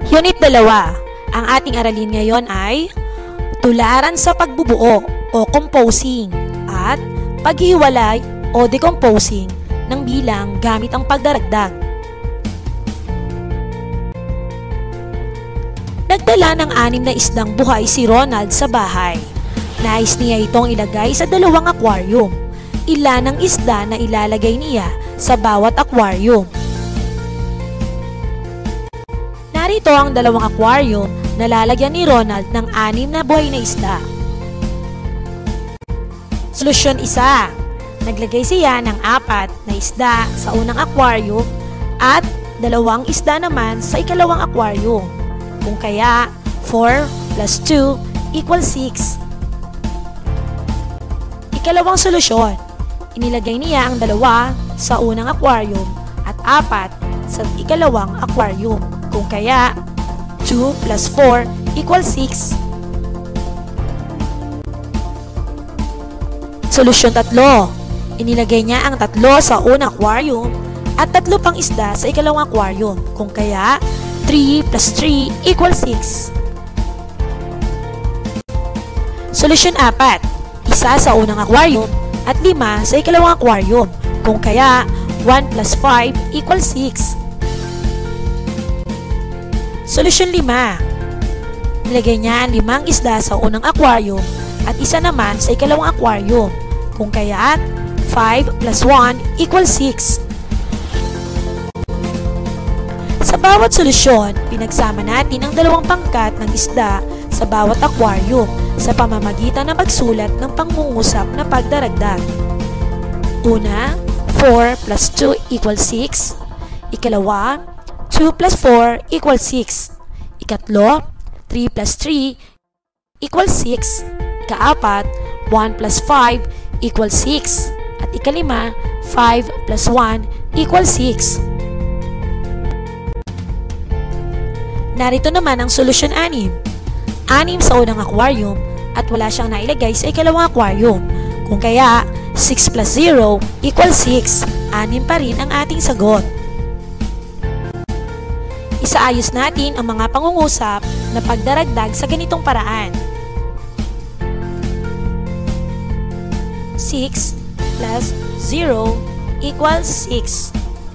Unit 2. Ang ating aralin ngayon ay tularan sa pagbubuo o composing at paghiwalay o decomposing ng bilang gamit ang pagdaragdag. Nagdala ng 6 na isdang buhay si Ronald sa bahay. Nais niya itong ilagay sa 2 aquarium. Ilan ang isda na ilalagay niya sa bawat aquarium? Narito ang 2 aquarium na lalagyan ni Ronald ng 6 na buhay na isda. Solusyon 1. Naglagay siya ng 4 na isda sa unang aquarium at 2 isda naman sa ikalawang aquarium. Kung kaya, 4 plus 2 equals 6. Ikalawang solusyon. Inilagay niya ang 2 sa unang aquarium at 4 sa ikalawang aquarium. Kung kaya, 2 plus 4 equals 6. Solusyon 3. Inilagay niya ang 3 sa unang aquarium at 3 pang isda sa ikalawang aquarium. Kung kaya, 3 plus 3 equals 6. Solusyon 4. Isa sa unang aquarium at 5 sa ikalawang aquarium. Kung kaya, 1 plus 5 equals 6. Solusyon 5. Nilagay niya ang 5 isda sa unang aquarium at 1 naman sa ikalawang aquarium. Kung kaya, 5 plus 1 equals 6. Sa bawat solusyon, pinagsama natin ang 2 pangkat ng isda sa bawat aquarium sa pamamagitan ng pagsulat ng pangungusap na pagdaragdag. Una, 4 plus 2 equals 6. Ikalawa, 2 plus 4 equals 6. Ikatlo, 3 plus 3 equals 6. Ikaapat, 1 plus 5 equals 6. At ikalima, 5 plus 1 equals 6. Narito naman ang solusyon 6. 6 sa unang aquarium at wala siyang nailagay sa ikalawang aquarium. Kung kaya, 6 plus 0 equals 6. 6 pa rin ang ating sagot. Isaayos natin ang mga pangungusap na pagdaragdag sa ganitong paraan. 6 plus 0 equals 6.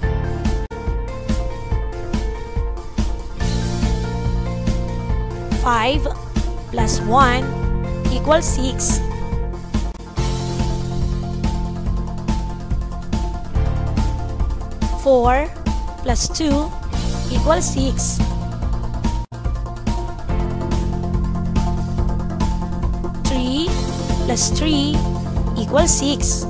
5 plus 1 equals 6. 4 plus 2 equals 6. 3 plus 3 equals 6.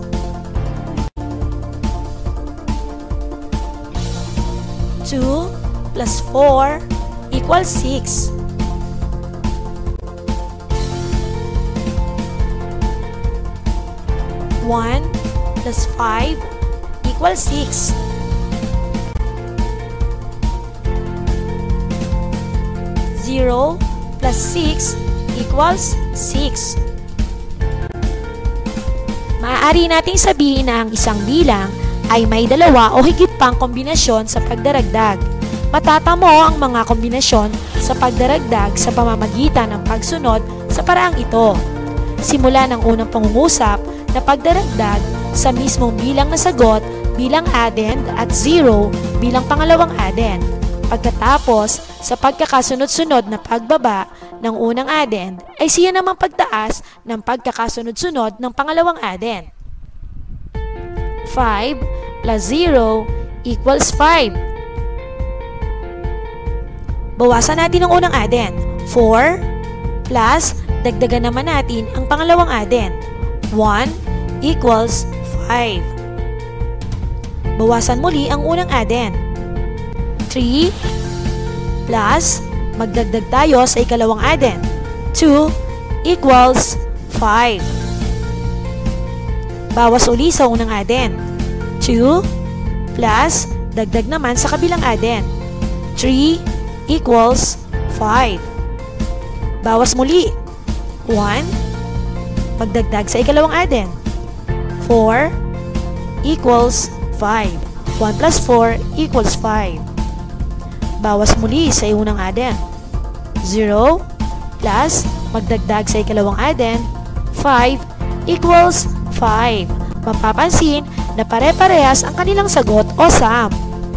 2 plus 4 equals 6. 1 plus 5 equals 6. 0 plus 6 equals 6. Maaari nating sabihin na ang isang bilang ay may 2 o higit pang kombinasyon sa pagdaragdag. Matatamo ang mga kombinasyon sa pagdaragdag sa pamamagitan ng pagsunod sa paraang ito. Simula ng unang pangungusap na pagdaragdag sa mismong bilang na sagot bilang addend at 0 bilang pangalawang addend. Pagkatapos, sa pagkakasunod-sunod na pagbaba ng unang addend ay siya namang pagtaas ng pagkakasunod-sunod ng pangalawang addend. 5 plus 0 equals 5. Bawasan natin ang unang addend. 4 plus dagdagan naman natin ang pangalawang addend. 1 equals 5. Bawasan muli ang unang addend. 3 plus magdagdag tayo sa ikalawang addend. 2 equals 5. Bawas uli sa unang addend. 2 plus dagdag naman sa kabilang addend. 3 equals 5. Bawas muli. 1 magdagdag sa ikalawang addend. 4 equals 5. 1 plus 4 equals 5. bawas muli sa unang addend. 0 plus magdagdag sa ikalawang addend, 5 equals 5. Mapapansin na pare-parehas ang kanilang sagot o sum.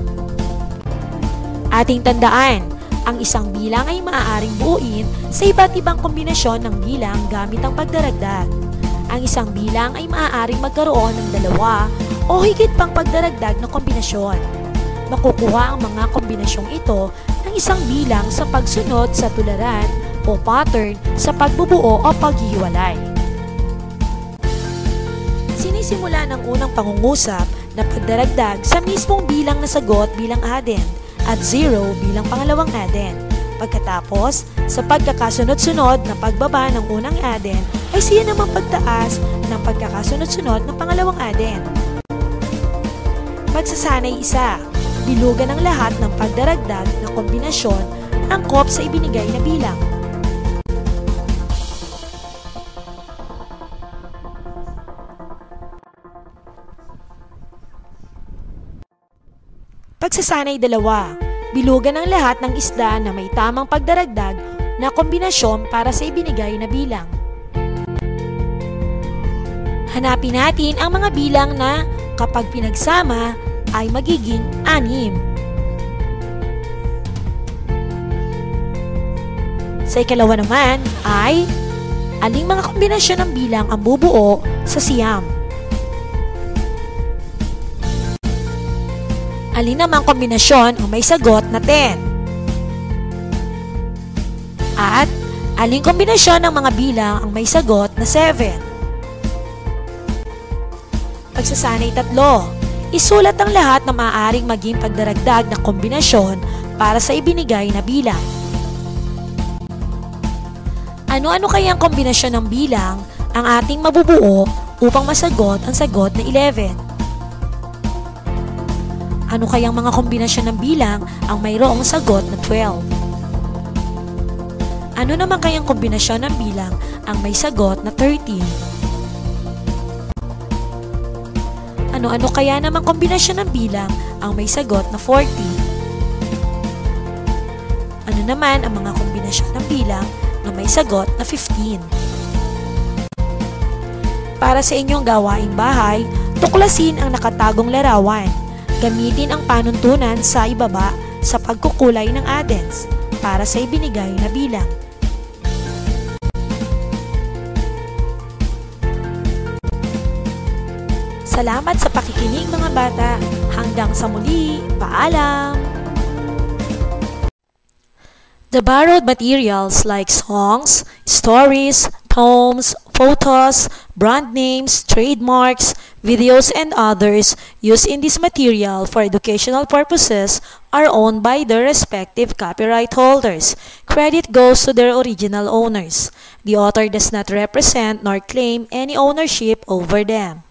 Ating tandaan, ang isang bilang ay maaaring buuin sa iba't ibang kombinasyon ng bilang gamit ang pagdaragdag. Ang isang bilang ay maaaring magkaroon ng dalawa o higit pang pagdaragdag na kombinasyon. Makukuha ang mga kombinasyong ito ng isang bilang sa pagsunod sa tularan o pattern sa pagbubuo o paghihiwalay. Sinisimula ng unang pangungusap na pagdaragdag sa mismong bilang na sagot bilang addend at 0 bilang pangalawang addend. Pagkatapos, sa pagkakasunod-sunod na pagbaba ng unang addend ay siya namang pagtaas ng pagkakasunod-sunod ng pangalawang addend. Pagsasanay isa, bilugan ang lahat ng pagdaragdag na kombinasyon angkop sa ibinigay na bilang. Pagsasanay dalawa, bilugan ang lahat ng isda na may tamang pagdaragdag na kombinasyon para sa ibinigay na bilang. Hanapin natin ang mga bilang na kapag pinagsama ay magiging 6. Sa ikalawa naman ay aling mga kombinasyon ng bilang ang bubuo sa siyam. Alin namang kombinasyon ang may sagot na 10? At aling kombinasyon ng mga bilang ang may sagot na 7? Pagsasanay 3, isulat ang lahat na maaaring maging pagdaragdag na kombinasyon para sa ibinigay na bilang. Ano-ano kaya ang kombinasyon ng bilang ang ating mabubuo upang masagot ang sagot na 11? Ano kayang mga kombinasyon ng bilang ang mayroong sagot na 12? Ano naman kayang kombinasyon ng bilang ang may sagot na 13? Ano-ano kaya namang kombinasyon ng bilang ang may sagot na 40? Ano naman ang mga kombinasyon ng bilang na may sagot na 15? Para sa inyong gawaing bahay, tuklasin ang nakatagong larawan. Gamitin ang panuntunan sa ibaba sa pagkukulay ng addends para sa ibinigay na bilang. Salamat sa pakikinig mga bata. Hanggang sa muli, paalam! The borrowed materials like songs, stories, poems, photos, brand names, trademarks, videos, and others used in this material for educational purposes are owned by their respective copyright holders. Credit goes to their original owners. The author does not represent nor claim any ownership over them.